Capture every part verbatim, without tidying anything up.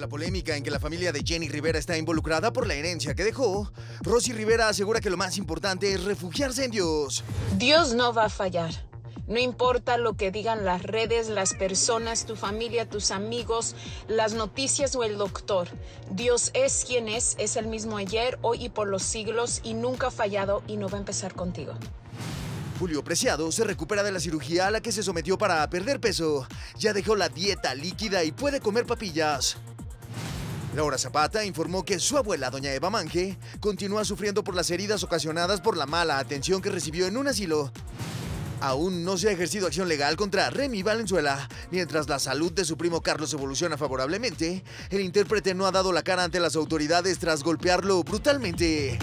la polémica en que la familia de Jenny Rivera está involucrada por la herencia que dejó, Rosy Rivera asegura que lo más importante es refugiarse en Dios. Dios no va a fallar. No importa lo que digan las redes, las personas, tu familia, tus amigos, las noticias o el doctor. Dios es quien es, es el mismo ayer, hoy y por los siglos y nunca ha fallado y no va a empezar contigo. Julio Preciado se recupera de la cirugía a la que se sometió para perder peso. Ya dejó la dieta líquida y puede comer papillas. Laura Zapata informó que su abuela, doña Eva Mange, continúa sufriendo por las heridas ocasionadas por la mala atención que recibió en un asilo. Aún no se ha ejercido acción legal contra Remy Valenzuela. Mientras la salud de su primo Carlos evoluciona favorablemente, el intérprete no ha dado la cara ante las autoridades tras golpearlo brutalmente.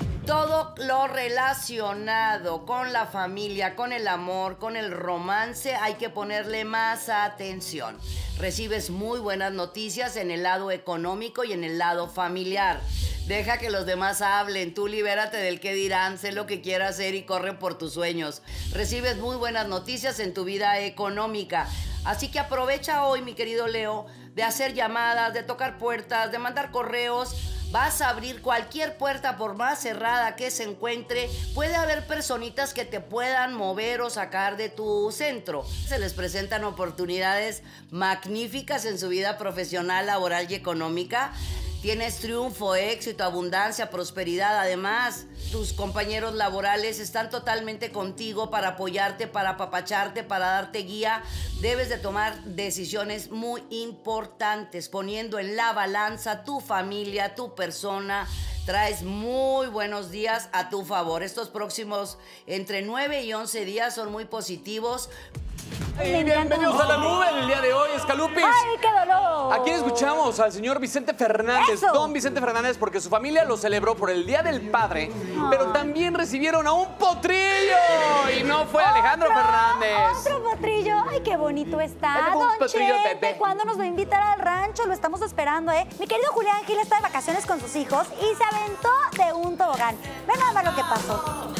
Todo lo relacionado con la familia, con el amor, con el romance, hay que ponerle más atención. Recibes muy buenas noticias en el lado económico y en el lado familiar. Deja que los demás hablen, tú libérate del qué dirán, sé lo que quieras hacer y corre por tus sueños. Recibes muy buenas noticias en tu vida económica. Así que aprovecha hoy, mi querido Leo, de hacer llamadas, de tocar puertas, de mandar correos. Vas a abrir cualquier puerta por más cerrada que se encuentre. Puede haber personitas que te puedan mover o sacar de tu centro. Se les presentan oportunidades magníficas en su vida profesional, laboral y económica. Tienes triunfo, éxito, abundancia, prosperidad. Además, tus compañeros laborales están totalmente contigo para apoyarte, para apapacharte, para darte guía. Debes de tomar decisiones muy importantes, poniendo en la balanza tu familia, tu persona. Traes muy buenos días a tu favor. Estos próximos entre nueve y once días son muy positivos. Hey, bienvenidos a la nube el día de hoy, Escalupis. ¡Ay, qué dolor! Aquí escuchamos al señor Vicente Fernández, ¡Eso! don Vicente Fernández, porque su familia lo celebró por el Día del Padre, Ah. pero también recibieron a un potrillo y no fue Alejandro ¿Otro? Fernández. Otro potrillo. Ay, qué bonito está. Él dejó un Don potrillo, Chente, Pepe. ¿cuándo nos va a invitar al rancho? Lo estamos esperando, ¿eh? Mi querido Julián Gil está de vacaciones con sus hijos y se aventó de un tobogán. Ve nada más lo que pasó.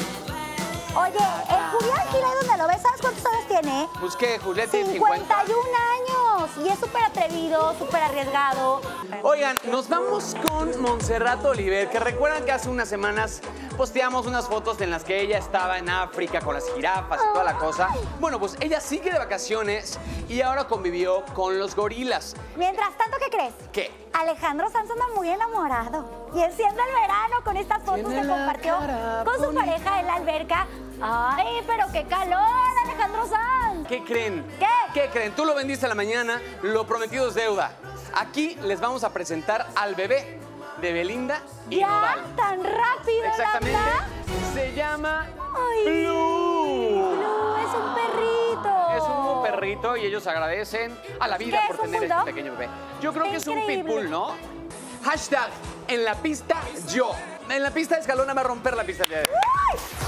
Oye, el Julián Gil, ahí donde lo ves, ¿sabes cuántos años tiene? Pues qué, Julián tiene cincuenta cincuenta. y un años. Y es súper atrevido, súper arriesgado. Oigan, nos vamos con Montserrat Oliver, que recuerdan que hace unas semanas posteamos unas fotos en las que ella estaba en África con las jirafas y toda la cosa. Bueno, pues ella sigue de vacaciones y ahora convivió con los gorilas. Mientras tanto, ¿qué crees? ¿Qué? Alejandro Sanz anda muy enamorado. Y enciende el verano con estas fotos Tiene que la compartió cara con su bonita. pareja en la alberca. ¡Ay, pero qué calor, Alejandro Sanz! ¿Qué creen? ¿Qué? ¿Qué creen? Tú lo vendiste a la mañana, lo prometido es deuda. Aquí les vamos a presentar al bebé de Belinda y ¿Ya? Nodal. ¿Tan rápido, Exactamente. Lambda? Se llama Ay, Blue. Blue, es un perrito. Es un perrito y ellos agradecen a la vida ¿Qué por es, un tener este bulldog? pequeño bebé. Yo creo que es un Increíble. pitbull, ¿no? Hashtag en la pista yo. En la pista Escalona va a romper la pista el día de hoy. ¡Ay!